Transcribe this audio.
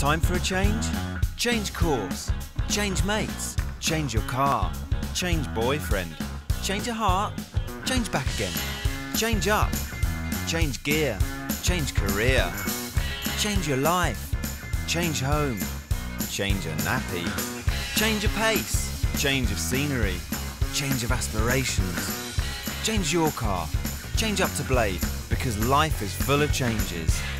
Time for a change? Change course. Change mates. Change your car. Change boyfriend. Change your heart. Change back again. Change up. Change gear. Change career. Change your life. Change home. Change your nappy. Change of pace. Change of scenery. Change of aspirations. Change your car. Change up to Blade, because life is full of changes.